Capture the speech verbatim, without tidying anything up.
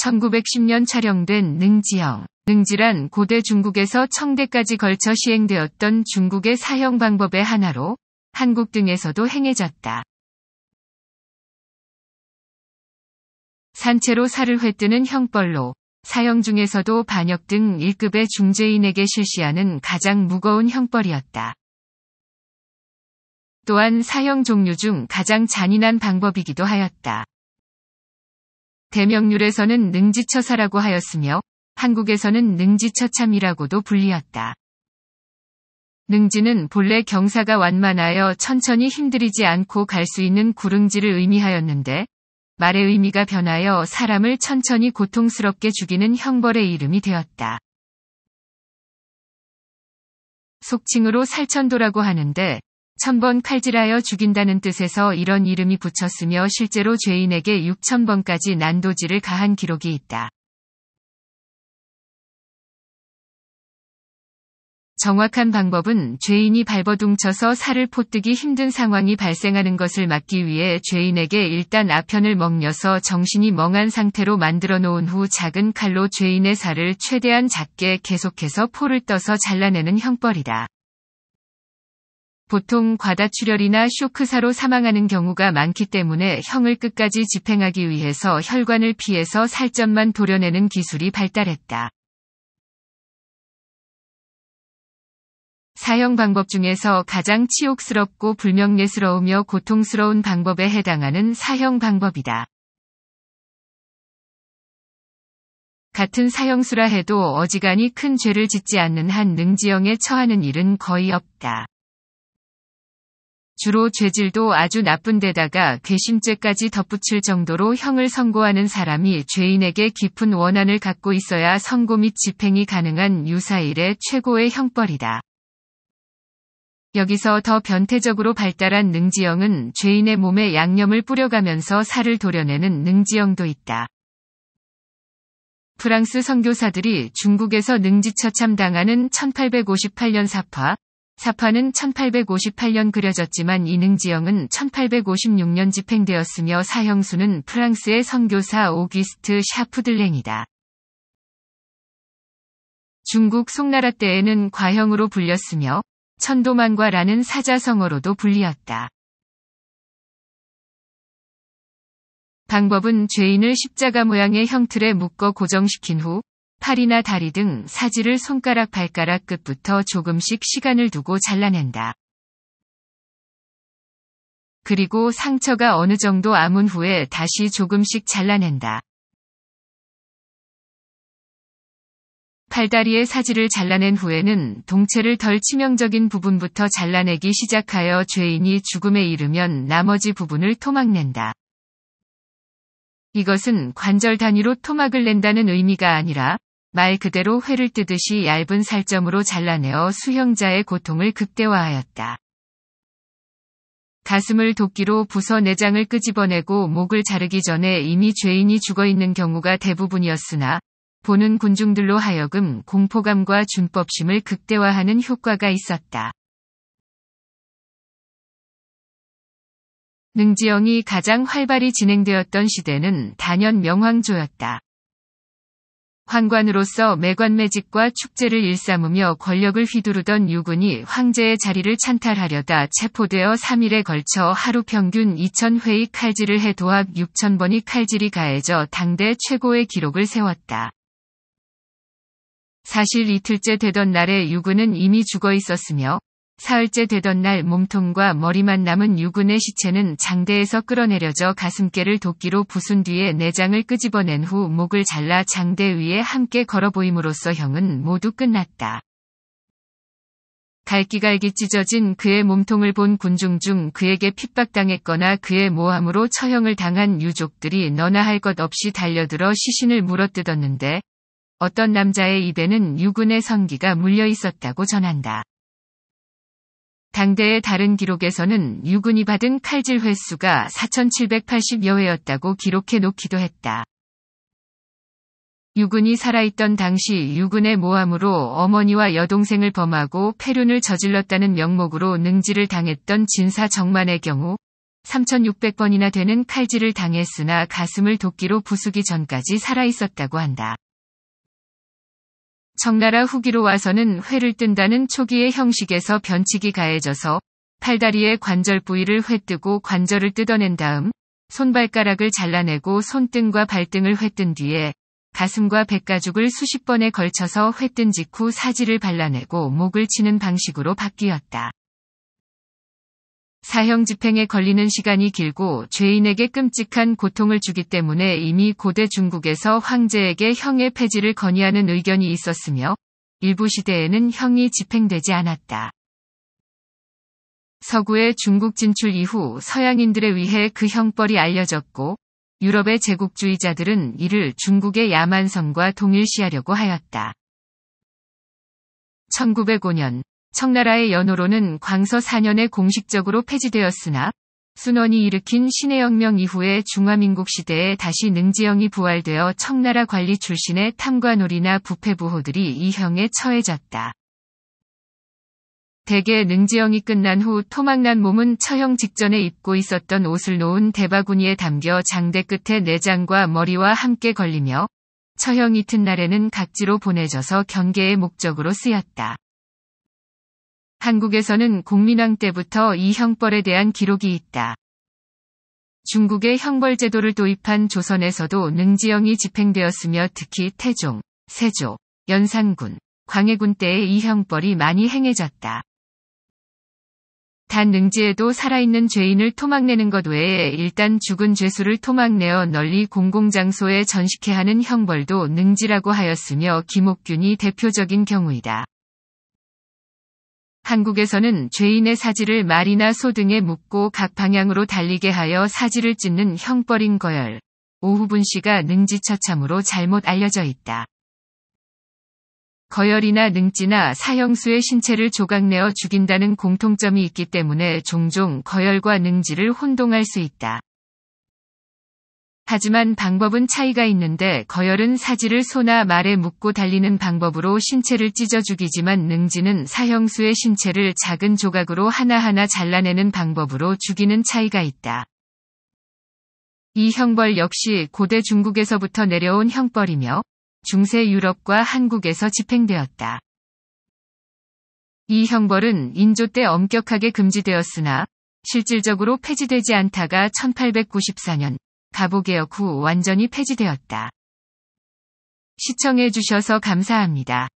천구백십 년 촬영된 능지영. 능지란 고대 중국에서 청대까지 걸쳐 시행되었던 중국의 사형 방법의 하나로 한국 등에서도 행해졌다. 산채로 살을 회뜨는 형벌로 사형 중에서도 반역 등 일 급의 중죄인에게 실시하는 가장 무거운 형벌이었다. 또한 사형 종류 중 가장 잔인한 방법이기도 하였다. 대명률에서는 능지처사라고 하였으며 한국에서는 능지처참이라고도 불리었다. 능지는 본래 경사가 완만하여 천천히 힘들이지 않고 갈 수 있는 구릉지를 의미하였는데 말의 의미가 변하여 사람을 천천히 고통스럽게 죽이는 형벌의 이름이 되었다. 속칭으로 살천도라고 하는데 천번 칼질하여 죽인다는 뜻에서 이런 이름이 붙였으며 실제로 죄인에게 육천 번까지 난도질을 가한 기록이 있다. 정확한 방법은 죄인이 발버둥쳐서 살을 포뜨기 힘든 상황이 발생하는 것을 막기 위해 죄인에게 일단 아편을 먹여서 정신이 멍한 상태로 만들어 놓은 후 작은 칼로 죄인의 살을 최대한 작게 계속해서 포를 떠서 잘라내는 형벌이다. 보통 과다출혈이나 쇼크사로 사망하는 경우가 많기 때문에 형을 끝까지 집행하기 위해서 혈관을 피해서 살점만 도려내는 기술이 발달했다. 사형 방법 중에서 가장 치욕스럽고 불명예스러우며 고통스러운 방법에 해당하는 사형 방법이다. 같은 사형수라 해도 어지간히 큰 죄를 짓지 않는 한 능지형에 처하는 일은 거의 없다. 주로 죄질도 아주 나쁜 데다가 괘씸죄까지 덧붙일 정도로 형을 선고하는 사람이 죄인에게 깊은 원한을 갖고 있어야 선고 및 집행이 가능한 유사일의 최고의 형벌이다. 여기서 더 변태적으로 발달한 능지형은 죄인의 몸에 양념을 뿌려가면서 살을 도려내는 능지형도 있다. 프랑스 선교사들이 중국에서 능지처참 당하는 천팔백오십팔 년 사파, 사파는 천팔백오십팔 년 그려졌지만 이 능지형은 천팔백오십육 년 집행되었으며 사형수는 프랑스의 선교사 오기스트 샤프들랭이다. 중국 송나라 때에는 과형으로 불렸으며 천도만과 라는 사자성어로도 불리었다. 방법은 죄인을 십자가 모양의 형틀에 묶어 고정시킨 후 팔이나 다리 등 사지를 손가락 발가락 끝부터 조금씩 시간을 두고 잘라낸다. 그리고 상처가 어느 정도 아문 후에 다시 조금씩 잘라낸다. 팔다리의 사지를 잘라낸 후에는 동체를 덜 치명적인 부분부터 잘라내기 시작하여 죄인이 죽음에 이르면 나머지 부분을 토막낸다. 이것은 관절 단위로 토막을 낸다는 의미가 아니라 말 그대로 회를 뜨듯이 얇은 살점으로 잘라내어 수형자의 고통을 극대화하였다. 가슴을 도끼로 부숴 내장을 끄집어내고 목을 자르기 전에 이미 죄인이 죽어있는 경우가 대부분이었으나 보는 군중들로 하여금 공포감과 준법심을 극대화하는 효과가 있었다. 능지형이 가장 활발히 진행되었던 시대는 단연 명황조였다. 황관으로서 매관매직과 축제를 일삼으며 권력을 휘두르던 유군이 황제의 자리를 찬탈하려다 체포되어 삼 일에 걸쳐 하루 평균 이천 회의 칼질을 해 도합 육천 번의 칼질이 가해져 당대 최고의 기록을 세웠다. 사실 이틀째 되던 날에 유군은 이미 죽어 있었으며 사흘째 되던 날 몸통과 머리만 남은 유군의 시체는 장대에서 끌어내려져 가슴께를 도끼로 부순 뒤에 내장을 끄집어낸 후 목을 잘라 장대 위에 함께 걸어 보임으로써 형은 모두 끝났다. 갈기갈기 찢어진 그의 몸통을 본 군중 중 그에게 핍박당했거나 그의 모함으로 처형을 당한 유족들이 너나 할 것 없이 달려들어 시신을 물어뜯었는데 어떤 남자의 입에는 유군의 성기가 물려 있었다고 전한다. 당대의 다른 기록에서는 유군이 받은 칼질 횟수가 사천칠백팔십여 회였다고 기록해 놓기도 했다. 유군이 살아있던 당시 유군의 모함으로 어머니와 여동생을 범하고 폐륜을 저질렀다는 명목으로 능지를 당했던 진사 정만의 경우 삼천육백 번이나 되는 칼질을 당했으나 가슴을 도끼로 부수기 전까지 살아있었다고 한다. 청나라 후기로 와서는 회를 뜬다는 초기의 형식에서 변칙이 가해져서 팔다리의 관절 부위를 회뜨고 관절을 뜯어낸 다음 손발가락을 잘라내고 손등과 발등을 회뜬 뒤에 가슴과 백가죽을 수십 번에 걸쳐서 회뜬 직후 사지를 발라내고 목을 치는 방식으로 바뀌었다. 사형 집행에 걸리는 시간이 길고 죄인에게 끔찍한 고통을 주기 때문에 이미 고대 중국에서 황제에게 형의 폐지를 건의하는 의견이 있었으며 일부 시대에는 형이 집행되지 않았다. 서구의 중국 진출 이후 서양인들에 의해 그 형벌이 알려졌고 유럽의 제국주의자들은 이를 중국의 야만성과 동일시하려고 하였다. 천구백오 년 청나라의 연호로는 광서 사 년에 공식적으로 폐지되었으나 순원이 일으킨 신해혁명 이후에 중화민국 시대에 다시 능지형이 부활되어 청나라 관리 출신의 탐관오리나 부패부호들이 이 형에 처해졌다. 대개 능지형이 끝난 후 토막난 몸은 처형 직전에 입고 있었던 옷을 놓은 대바구니에 담겨 장대 끝에 내장과 머리와 함께 걸리며 처형 이튿날에는 각지로 보내져서 경계의 목적으로 쓰였다. 한국에서는 공민왕 때부터 이 형벌에 대한 기록이 있다. 중국의 형벌제도를 도입한 조선에서도 능지형이 집행되었으며 특히 태종, 세조, 연산군, 광해군 때의 이 형벌이 많이 행해졌다. 단 능지에도 살아있는 죄인을 토막내는 것 외에 일단 죽은 죄수를 토막내어 널리 공공장소에 전식해 하는 형벌도 능지라고 하였으며 김옥균이 대표적인 경우이다. 한국에서는 죄인의 사지를 말이나 소 등에 묶고 각 방향으로 달리게 하여 사지를 찢는 형벌인 거열, 오후분시가 능지처참으로 잘못 알려져 있다. 거열이나 능지나 사형수의 신체를 조각내어 죽인다는 공통점이 있기 때문에 종종 거열과 능지를 혼동할 수 있다. 하지만 방법은 차이가 있는데 거열은 사지를 소나 말에 묶고 달리는 방법으로 신체를 찢어 죽이지만 능지는 사형수의 신체를 작은 조각으로 하나하나 잘라내는 방법으로 죽이는 차이가 있다. 이 형벌 역시 고대 중국에서부터 내려온 형벌이며 중세 유럽과 한국에서 집행되었다. 이 형벌은 인조 때 엄격하게 금지되었으나 실질적으로 폐지되지 않다가 천팔백구십사 년 가보개혁 후 완전히 폐지되었다. 시청해 주셔서 감사합니다.